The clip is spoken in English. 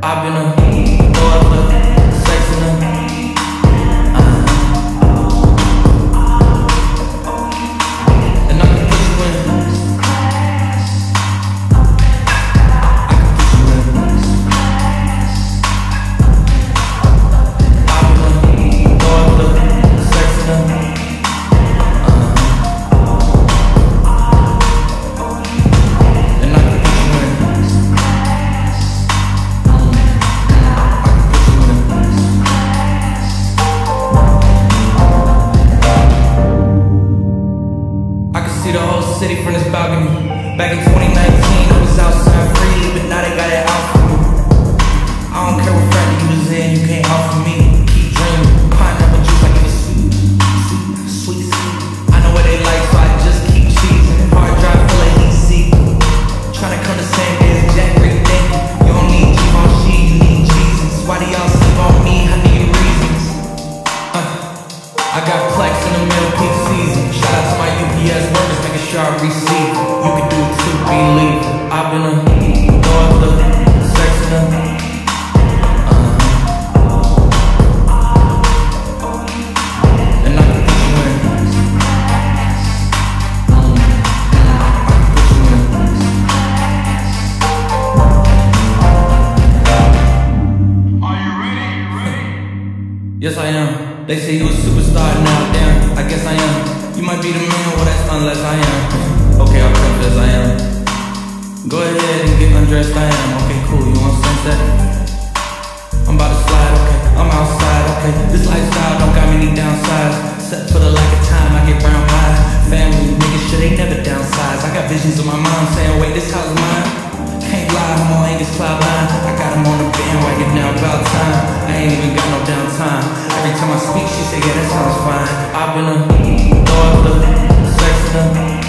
I've been a throw up the sex in them. And I can put you in. I can put you in. I've been a throw up the sex in them. And I can put you in. See the whole city from this balcony. Back in 2019, I was outside freely, but now they got it out for me. I don't care what friend you was in, you can't offer me. Keep dreaming, pineapple juice like it was sweet, sweet, sweet. I know what they like, so I just keep cheesing. Hard drive full of heat. Tryna come the same day as Jack Rick Denny. You don't need Givenchy, you need Jesus. Why do y'all sleep on me? I need reasons. I got Plex in the middle peak season. Shout out to my UPS workers, making sure I receive it. You can do it too, believe it. I've been a throw up the sex in them. And I can put you in. I can put you in. Are you ready? Yes, I am. They say you a superstar now, damn, I guess I am. You might be the man, well that's unless I am. Okay, I'll confess I am. Go ahead and get undressed, I am. Okay, cool, you want sunset? I'm about to slide, okay, I'm outside, okay. This lifestyle don't got many downsides. Except for the lack of time, I get brown eyes. Family, niggas sure they never downsize. I got visions of my mom saying, wait, this house is mine. Can't lie, I'm on Angus Cloud line. I got him on the bandwagon now, about time. I ain't even got no downtime. Every time I speak, she say, yeah, that sounds fine. I've been a throw up the sex in them.